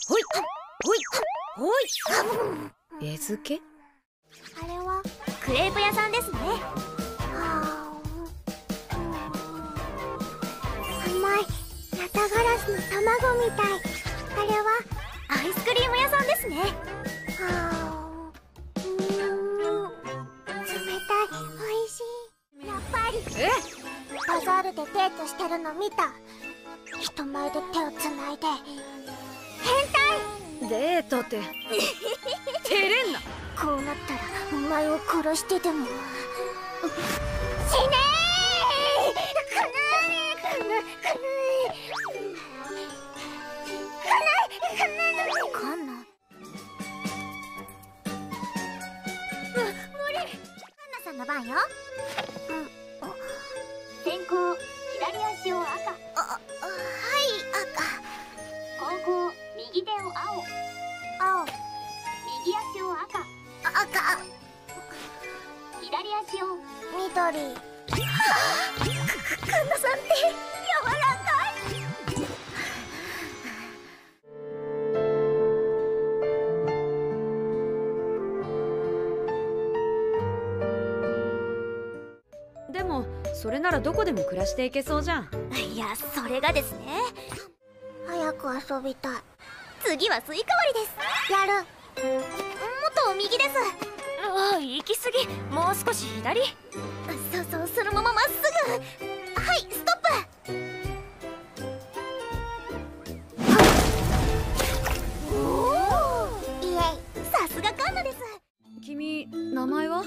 ほいほいほい。餌付け？ あれはクレープ屋さんですね。甘いヤタガラスの卵みたい。あれはアイスクリーム屋さんですね。冷たい、美味しい。やっぱりバザールでデートしてるの見た。人前で手をつないで変態。 デートって照れんな。 こうなったらお前を殺してでも死ねー。カンナ無理。カンナさんの番よ。先行左足を赤。はい、赤。後攻右手を青。右足を赤。左足を緑。カンナさんって柔らかい。 でもそれならどこでも暮らしていけそうじゃん。 いや、それがですね。早く遊びたい。次はスイカ割りです。やる。もっと右です。 行き過ぎ。もう少し左。 そう、そのまままっすぐ。はい、ストップ。イエイ、さすがカンナです。 君、名前は？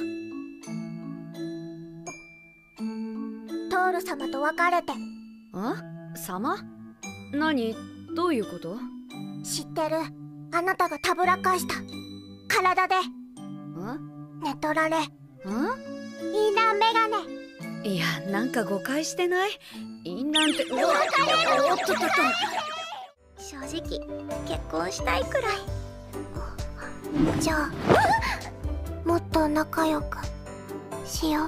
トール様と別れて。 様？何？どういうこと？ 知ってる。あなたがたぶらかした体で寝取られ。いいな、メガネ。 いや、なんか誤解してない？いいなんて。おっとっとっと。 正直結婚したいくらい。じゃあもっと仲良くしよう。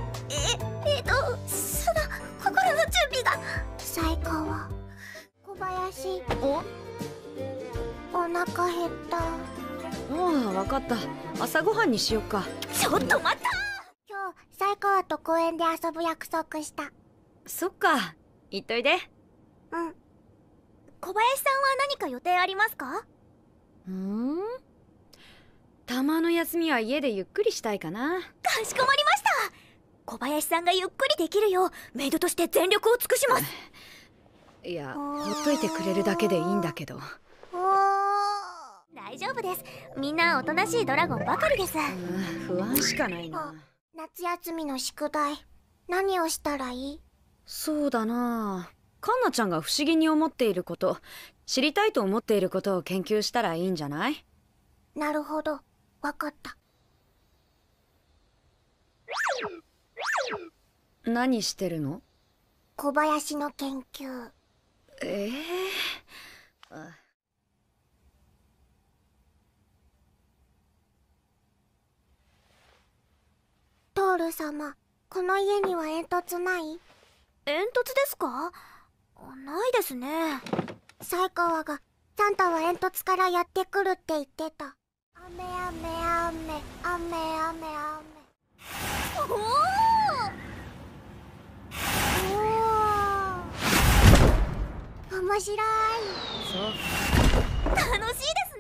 その心の準備が。最高は小林。お腹減った。 わかった。朝ごはんにしよっか。 ちょっと待った。今日最高と公園で遊ぶ約束した。 そっか、行っといで。 小林さんは何か予定ありますか？ たまの休みは家でゆっくりしたいかな。 かしこまりました。小林さんがゆっくりできるようメイドとして全力を尽くします。 いや、ほっといてくれるだけでいいんだけど。 大丈夫です。みんなおとなしいドラゴンばかりです。 不安しかないな。 夏休みの宿題何をしたらいい？ そうだな。カンナちゃんが不思議に思っていること、知りたいと思っていることを研究したらいいんじゃない？ なるほど、わかった。 何してるの？ 小林の研究。トール様、この家には煙突ない？煙突ですか？ないですね。才川がサンタは煙突からやってくるって言ってた。雨。面白い。 そう。 楽しいです。